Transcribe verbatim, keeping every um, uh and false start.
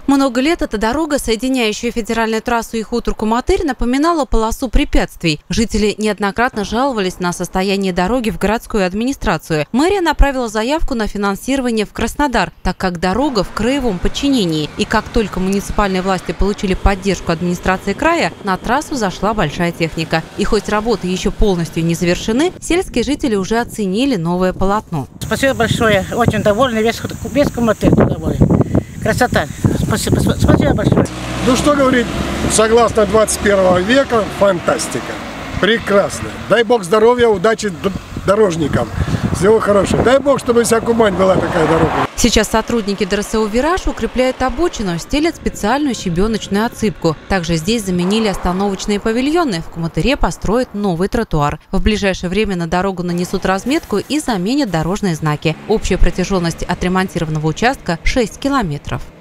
Много лет эта дорога, соединяющая федеральную трассу и хутор Куматырь, напоминала полосу препятствий. Жители неоднократно жаловались на состояние дороги в городскую администрацию. Мэрия направила заявку на финансирование в Краснодар, так как дорога в краевом подчинении. И как только муниципальные власти получили поддержку администрации края, на трассу зашла большая техника. И хоть работы еще полностью не завершены, сельские жители уже оценили новое полотно. Спасибо большое. Очень довольны. Весь, весь Куматырь доволен. Красота. Спасибо, спасибо большое. Ну что говорить, согласно двадцать первого века, фантастика. Прекрасно. Дай бог здоровья, удачи дорожникам. Всего хорошего. Дай бог, чтобы вся Кумань была такая дорога. Сейчас сотрудники ДРСУ «Вираж» укрепляют обочину, стелят специальную щебеночную отсыпку. Также здесь заменили остановочные павильоны. В Куматыре построят новый тротуар. В ближайшее время на дорогу нанесут разметку и заменят дорожные знаки. Общая протяженность отремонтированного участка – шесть километров.